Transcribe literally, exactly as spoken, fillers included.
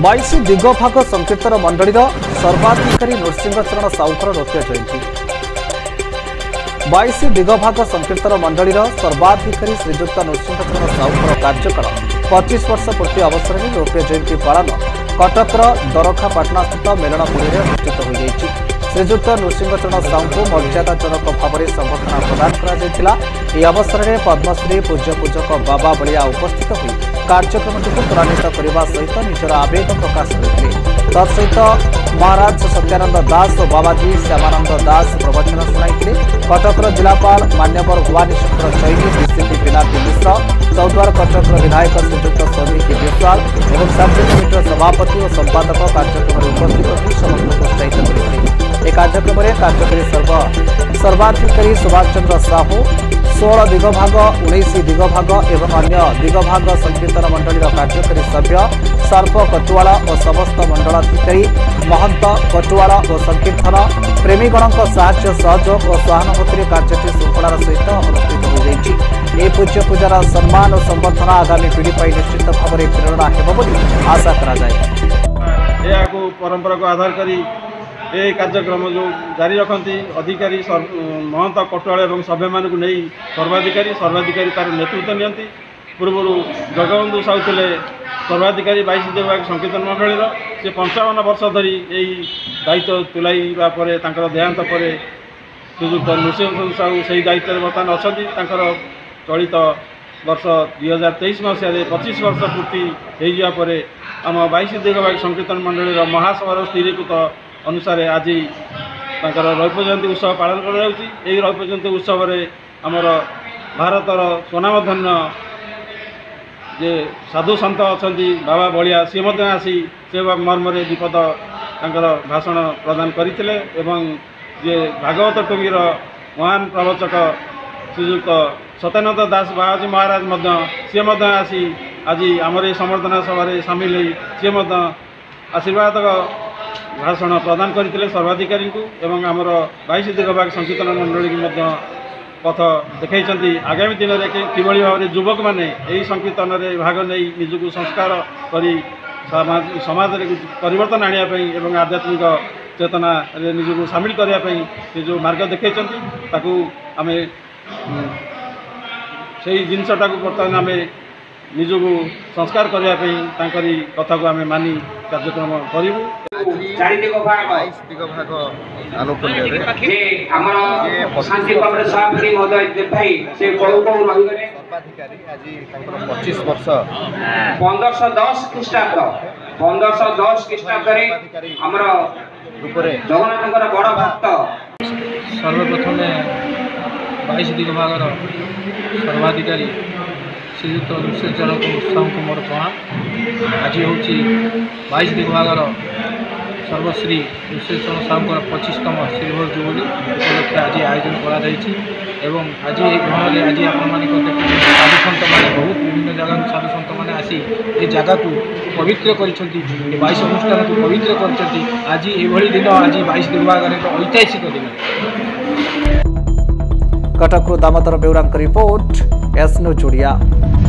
बाईस दिगभाग संकीर्तन मंडलीर सर्वाधिकारी नृसिंहचरण साउकर रौप्य जयंती। बाईस दिगभाग संकीर्तन मंडलीर सर्वाधिकारी श्रीजुक्त नृसिंहचरण साउकर कार्यकाल पच्चीस वर्ष पूर्ति अवसर में रौप्य जयंती पालन कटकर दरखापाटना स्थित मेलनपुरी में अनुष्ठित हो जाएगी। श्रीजुक्त नृसिंहचरण साहू को मर्यादाजनक भाव में संबर्धना प्रदान कर अवसर में पद्मश्री पूज्य पूजक बाबा बलिया उपस्थित हुई कार्यक्रम को त्वरान्वित करने सहित निजर आवेग प्रकाश करते। तत्सहित महाराज सत्यानंद दास और बाबाजी श्यामानंद दास प्रवचन शुणाई। कटकर जिलापाल मान्यवर भवानी शंकर चैनी, डीसीपी पिनाकी मिश्र, चौद्वार कटकर विधायक श्रीजुक्त सौमिकी विश्वाल और सार्वजनिक सभापति और संपादक कार्यक्रम में उपस्थित होकर समस्त प्रोत्साहित करते। एक कार्यक्रम में कार्यकारी सर्व सर्वाधिकारी सुभाष चंद्र साहू, षोह दिगभाग, उन्नीस दिगभाग एवं अन्य दिगभाग संकीर्तन मंडलीर कार्यकारी सभ्य सर्प कटुआला और समस्त मंडलाधिकारी महंत कटुआला और संकीर्तन प्रेमीगण साहाय्य सहयोग और सहानुभूति कार्यटी श्रृंखलार सहित अनुष्ठित हो जाएगी। पूज्य पूजार सम्मान और संबर्धना आगामी पीढ़ी पर निश्चित भाव में प्रेरणा होगी आशा करा परंपरा को आधार करी ये कार्यक्रम जो जारी रखती अधिकारी महंत कटुआला और सभ्य मान नहीं सर्वाधिकारी सर्वाधिकारी तार नेतृत्व नियंती। पूर्व जगबंधु साहू थे सर्वाधिकारी बाईस दिगभाग संकीर्तन मंडलीर से पंचावन वर्ष धरी यही दायित्व तुलाइबा परे तांकर देहांत पर श्रीजुक्त नृसिंहचरण साहू से दायित्व बर्तमान अच्छा चलित वर्ष दुई हजार तेईस मसीह पच्चीस वर्ष पूर्ति हो आम बाईस दिगभाग संकीर्तन मंडलीर महासभार स्थिरीकृत अनुसार आज रौप्य जयंती उत्सव पालन कर रौप्य जयंती उत्सव आमर भारतर स्वनामधन्य जे साधु सन्त अच्छा बाबा बलिया सी आसी से मर्म विपद भाषण प्रदान करते एवं जे भागवत टोंगीर महान प्रवचक श्रीजुक्त सत्यानंद दास बाबाजी महाराज सी आसी आज आमर संबर्धना सभा सामिल सी आशीर्वाद भाषण प्रदान करते सर्वाधिकारी को एवं आमर बाईस दिगभाग संकीर्तन मंडली की पथ देखते। आगामी दिन में कि भाव में युवक मैंने यही संकीर्तन में भाग नहीं निजक संस्कार कर समाज परिवर्तन आने और आध्यात्मिक चेतना निजक सामिल करने जो मार्ग देखते आम से जिनटा को बर्तमान आम निजक संस्कार करने कथा को आम मानी कार्यक्रम करूँ। बाईस दिगभाग आलोकन सर्वाधिकारी आज पच्चीस वर्ष पंद्रह सौ दस ख्रीष्टाब्द पंद्रह सौ दस ख्रीष्टाब्द जगन्नाथ बड़ भक्त सर्वप्रथम बाईस दिगभाग सर्वाधिकारी श्रीजुक्त नृसिंहचरण साहू को मोर प्रणाम। आज हूँ बाईस दिगभाग सर्वश्री नृसिंहचरण साहू पच्चीसतम सिल्वर जुबली उपलक्षे आज आयोजन कर आज ग्रहण में आज आप साधु सन्त मैंने बहुत विभिन्न जगह साधु सन्त मैंने आसी ये जगह को पवित्र कर बाईस अनुष्ठान को पवित्र कर आज ये दिन आज बाईस दिगभाग ऐतिहासिक दिन। Cuttack Damodar Beura report S news Odia.